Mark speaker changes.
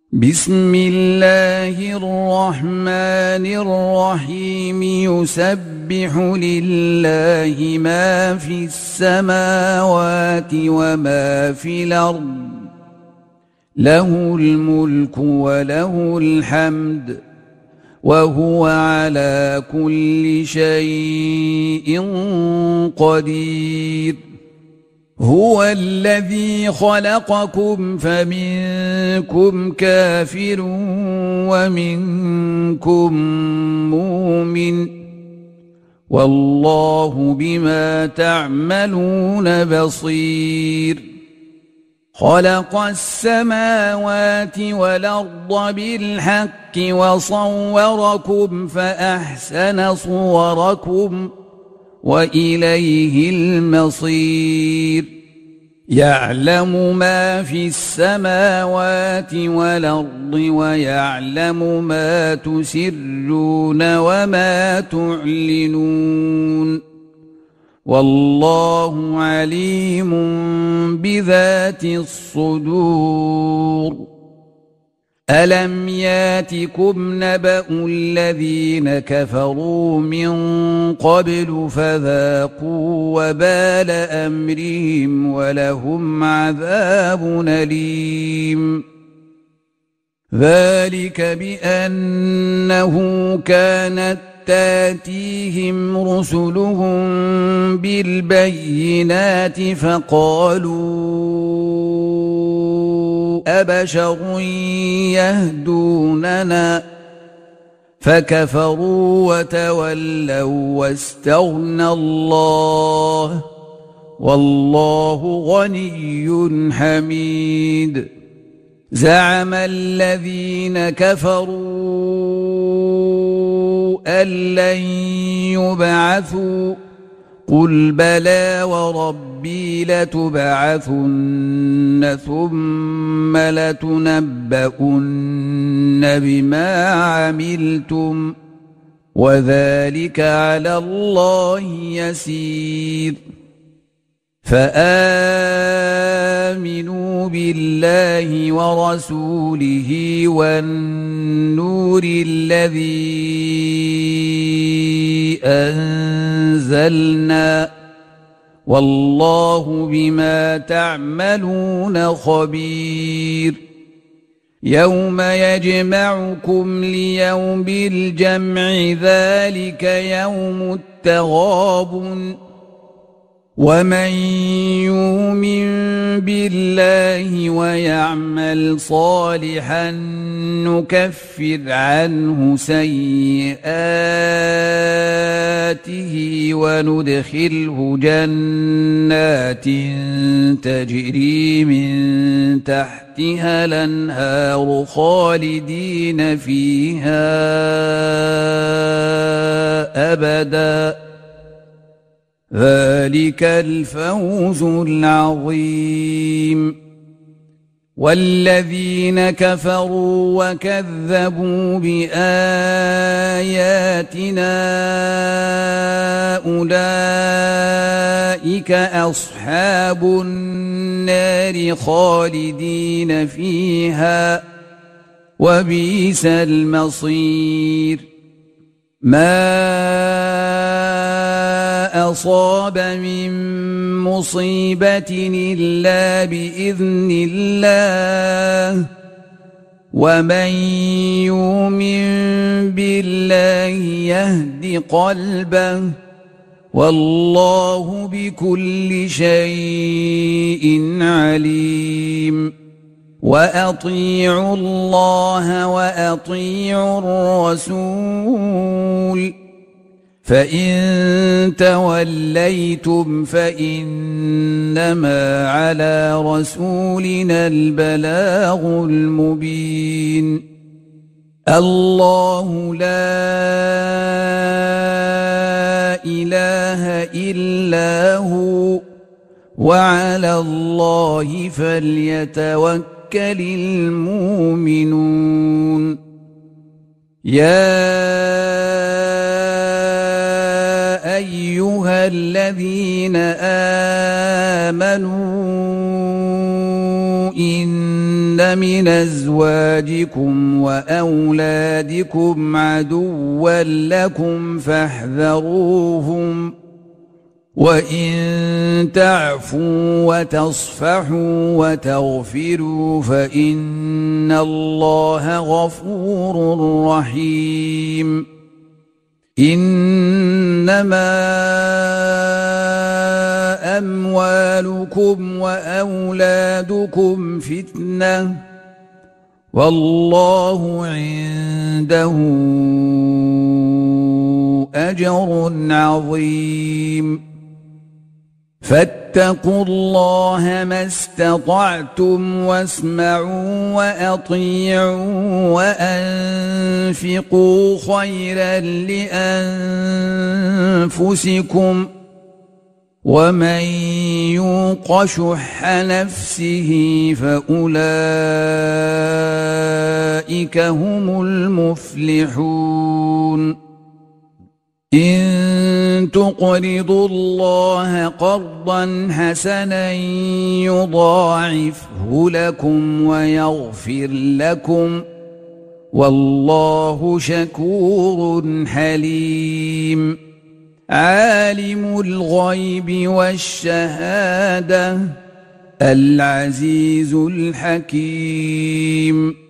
Speaker 1: بسم الله الرحمن الرحيم يسبح لله ما في السماوات وما في الأرض له الملك وله الحمد وهو على كل شيء قدير هو الذي خلقكم فمنكم كافر ومنكم مؤمن والله بما تعملون بصير خلق السماوات والأرض بالحق وصوركم فأحسن صوركم وإليه المصير يعلم ما في السماوات والأرض ويعلم ما تسرون وما تعلنون والله عليم بذات الصدور ألم ياتكم نبأ الذين كفروا من قبل فذاقوا وبال أمرهم ولهم عذاب أليم ذلك بأنه كانت تاتيهم رسلهم بالبينات فقالوا أبشر يهدوننا فكفروا وتولوا واستغنى الله والله غني حميد زعم الذين كفروا أن لن يبعثوا قل بلى وربي لتبعثن ثم لتنبؤن بما عملتم وذلك على الله يسير فآمنوا بالله ورسوله والنور الذي أنزلنا والله بما تعملون خبير يوم يجمعكم ليوم الجمع ذلك يوم التغابن ومن يؤمن بالله ويعمل صالحا نكفر عنه سيئاته وندخله جنات تجري من تحتها الأنهار خالدين فيها أبدا ذلك الفوز العظيم والذين كفروا وكذبوا بآياتنا أولئك أصحاب النار خالدين فيها وبئس المصير ما أصاب من مصيبة إلا بإذن الله ومن يؤمن بالله يهد قلبه والله بكل شيء عليم وأطيعوا الله وأطيعوا الرسول فإن توليتم فإنما على رسولنا البلاغ المبين الله لا إله إلا هو وعلى الله فليتوكل المؤمنون يا أيها الذين آمنوا إن من أزواجكم وأولادكم عدوا لكم فاحذروهم وإن تعفوا وتصفحوا وتغفروا فإن الله غفور رحيم إنما أموالكم وأولادكم فتنة والله عنده أجر عظيم فاتقوا الله ما استطعتم واسمعوا وأطيعوا وأنفقوا خيرا لأنفسكم ومن يوق شح نفسه فأولئك هم المفلحون إن تقرضوا الله قرضا حسنا يضاعفه لكم ويغفر لكم والله شكور حليم عالم الغيب والشهادة العزيز الحكيم